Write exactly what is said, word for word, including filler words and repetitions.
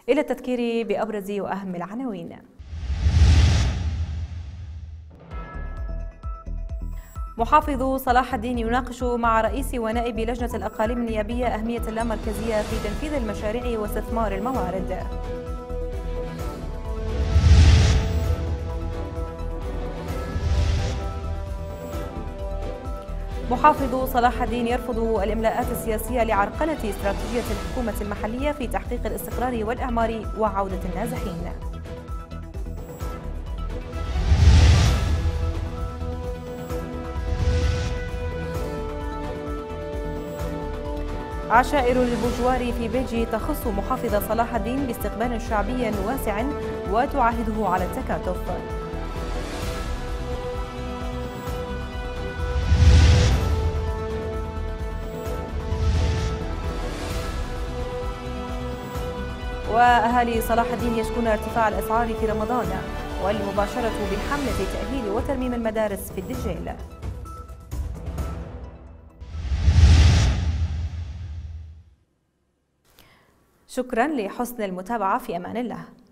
إلى التذكير بأبرز وأهم العناوين. محافظ صلاح الدين يناقش مع رئيس ونائب لجنة الأقاليم النيابية أهمية اللامركزية في تنفيذ المشاريع واستثمار الموارد. محافظ صلاح الدين يرفض الإملاءات السياسية لعرقلة استراتيجية الحكومة المحلية في تحقيق الاستقرار والإعمار وعودة النازحين. عشائر البوجوار في بيجي تخص محافظ صلاح الدين باستقبال شعبي واسع وتعاهده على التكاتف. وأهالي صلاح الدين يشكون ارتفاع الأسعار في رمضان والمباشرة بحملة تأهيل وترميم المدارس في الدجيل. شكرا لحسن المتابعة، في أمان الله.